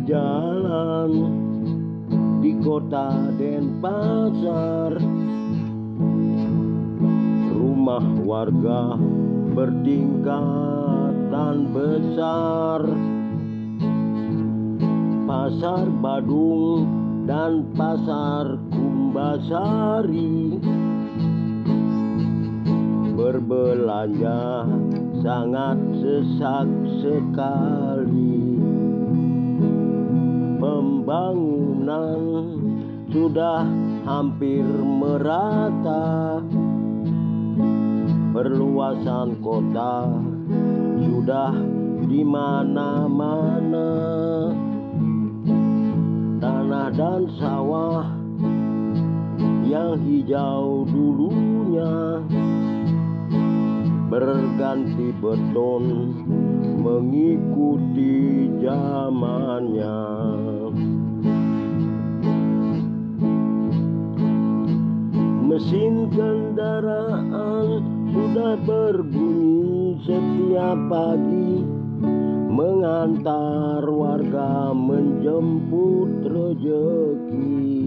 jalan di kota Denpasar, rumah warga bertingkatan besar, pasar Badung dan pasar Kumbasari, berbelanja sangat sesak sekali. Pembangunan sudah hampir merata, perluasan kota sudah di mana-mana. Tanah dan sawah yang hijau dulunya berganti beton mengikuti zamannya. Mesin kendaraan sudah berbunyi setiap pagi, mengantar warga menjemput rejeki.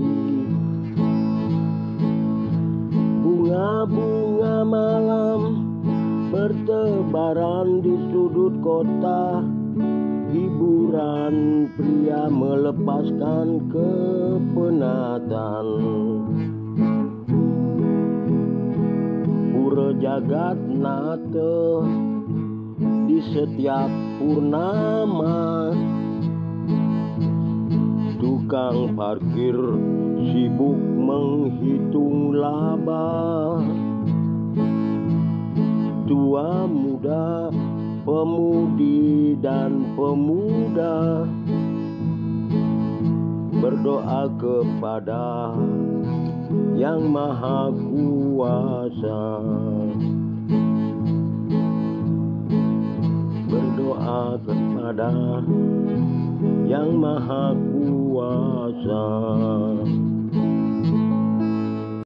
Bunga-bunga malam bertebaran di sudut kota, hiburan pria melepaskan kepenatan. Pura Jagat Nate di setiap purnama, tukang parkir sibuk menghitung laba. Tua muda, pemudi dan pemuda berdoa kepada Yang Maha Kuasa, berdoa kepada Yang Maha Kuasa.